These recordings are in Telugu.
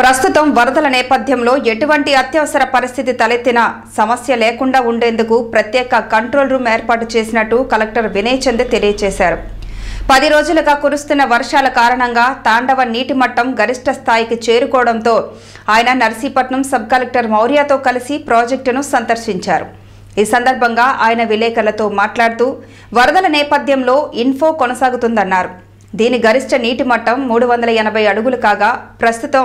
ప్రస్తుతం వరదల నేపథ్యంలో ఎటువంటి అత్యవసర పరిస్థితి తలెత్తినా సమస్య లేకుండా ఉండేందుకు ప్రత్యేక కంట్రోల్ రూమ్ ఏర్పాటు చేసినట్టు కలెక్టర్ వినయ్ చంద్ తెలియజేశారు. 10 రోజులుగా కురుస్తున్న వర్షాల కారణంగా తాండవ నీటి మట్టం గరిష్ట స్థాయికి చేరుకోవడంతో ఆయన నర్సీపట్నం సబ్ కలెక్టర్ మౌర్యతో కలిసి ప్రాజెక్టును సందర్శించారు. ఈ సందర్భంగా ఆయన విలేకరులతో మాట్లాడుతూ వరదల నేపథ్యంలో ఇన్ఫో కొనసాగుతుందన్నారు. దీని గరిష్ట నీటి మట్టం 380 అడుగులు కాగా ప్రస్తుతం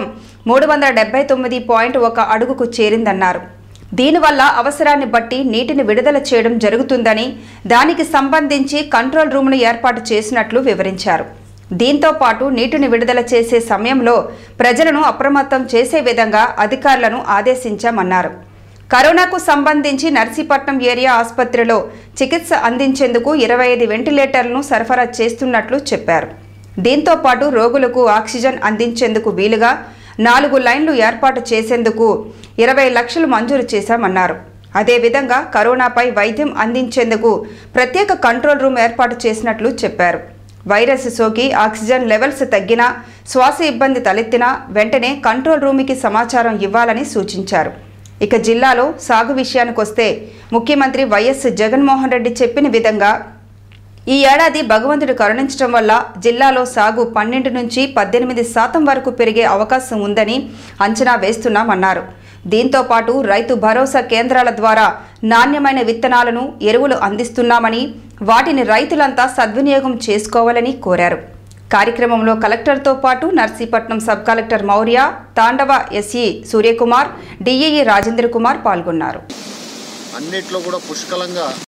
379.1 అడుగుకు చేరిందన్నారు. దీనివల్ల అవసరాన్ని బట్టి నీటిని విడుదల చేయడం జరుగుతుందని, దానికి సంబంధించి కంట్రోల్ రూమ్ను ఏర్పాటు చేసినట్లు వివరించారు. దీంతో పాటు నీటిని విడుదల చేసే సమయంలో ప్రజలను అప్రమత్తం చేసే విధంగా అధికారులను ఆదేశించామన్నారు. కరోనాకు సంబంధించి నర్సీపట్నం ఏరియా ఆసుపత్రిలో చికిత్స అందించేందుకు 25 వెంటిలేటర్లను సరఫరా చేస్తున్నట్లు చెప్పారు. దీంతో పాటు రోగులకు ఆక్సిజన్ అందించేందుకు వీలుగా 4 లైన్లు ఏర్పాటు చేసేందుకు 20 లక్షలు మంజూరు చేశామన్నారు. అదేవిధంగా కరోనాపై వైద్యం అందించేందుకు ప్రత్యేక కంట్రోల్ రూమ్ ఏర్పాటు చేసినట్లు చెప్పారు. వైరస్ సోకి ఆక్సిజన్ లెవెల్స్ తగ్గినా, శ్వాస ఇబ్బంది తలెత్తినా వెంటనే కంట్రోల్ రూమ్కి సమాచారం ఇవ్వాలని సూచించారు. ఇక జిల్లాలో సాగు విషయానికొస్తే ముఖ్యమంత్రి వైఎస్ జగన్మోహన్ రెడ్డి చెప్పిన విధంగా ఈ ఏడాది భగవంతుడు కరుణించడం వల్ల జిల్లాలో సాగు 12 నుంచి 18% వరకు పెరిగే అవకాశం ఉందని అంచనా వేస్తున్నామన్నారు. దీంతో పాటు రైతు భరోసా కేంద్రాల ద్వారా నాణ్యమైన విత్తనాలను, ఎరువులు అందిస్తున్నామని, వాటిని రైతులంతా సద్వినియోగం చేసుకోవాలని కోరారు. కార్యక్రమంలో కలెక్టర్తో పాటు Narsipatnam sub collector Maurya, Tandava SE Suryakumar, DEE Rajendra Kumar పాల్గొన్నారు. అన్నిట్లో కూడా పుష్కలంగా